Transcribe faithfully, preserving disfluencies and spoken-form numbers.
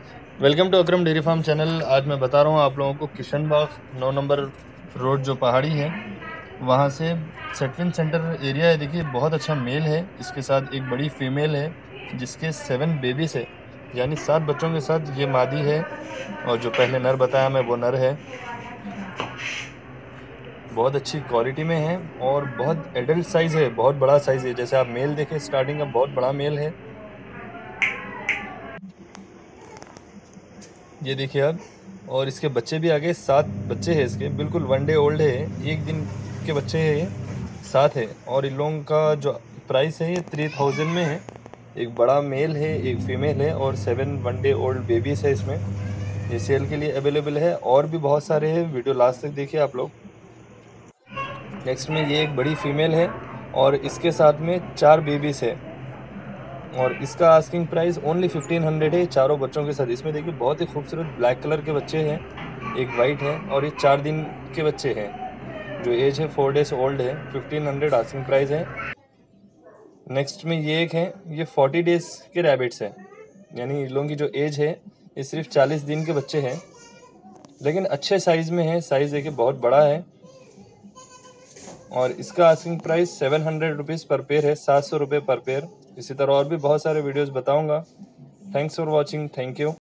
Welcome to Akram dairy farm channel. आज मैं बता रहा हूँ आप लोगों को किशन बाग नौ नंबर रोड जो पहाड़ी है वहाँ से सेटविन सेंटर एरिया है। देखिए बहुत अच्छा मेल है, इसके साथ एक बड़ी फीमेल है जिसके सेवन बेबीज है, यानी सात बच्चों के साथ ये मादी है। और जो पहले नर बताया मैं वो नर है। बहुत अच्छी क्वालिटी में है और बहुत एडल्ट साइज है, बहुत बड़ा साइज है। जैसे आप मेल देखें स्टार्टिंग का बहुत बड़ा मेल है। ये देखिए आप, और इसके बच्चे भी आगे सात बच्चे हैं इसके, बिल्कुल वन डे ओल्ड है, एक दिन के बच्चे हैं ये, सात है। और इन लोगों का जो प्राइस है ये थ्री थाउजेंड में है। एक बड़ा मेल है, एक फीमेल है और seven one day old babies है इसमें। ये सेल के लिए अवेलेबल है। और भी बहुत सारे हैं, वीडियो लास्ट तक देखिए आप लोग। नेक्स्ट में ये एक बड़ी फीमेल है और इसके साथ में चार बेबीज है और इसका asking price only fifteen hundred है चारों बच्चों के साथ। इसमें देखिए बहुत ही खूबसूरत ब्लैक कलर के बच्चे हैं, एक वाइट है और ये चार दिन के बच्चे हैं। जो एज है फोर डेज ओल्ड है। फिफ्टीन हंड्रेड आस्किंग प्राइस है। नेक्स्ट में ये एक है, ये फोर्टी डेज के रैबिट्स हैं, यानी इन लोगों की जो एज है ये सिर्फ चालीस दिन के बच्चे हैं, लेकिन अच्छे साइज़ में है। साइज़ देखिए बहुत बड़ा है और इसका asking price seven hundred rupees पर पेयर है, सात सौ रुपये पर पेयर। इसी तरह और भी बहुत सारे वीडियोस बताऊंगा। Thanks for watching. Thank you.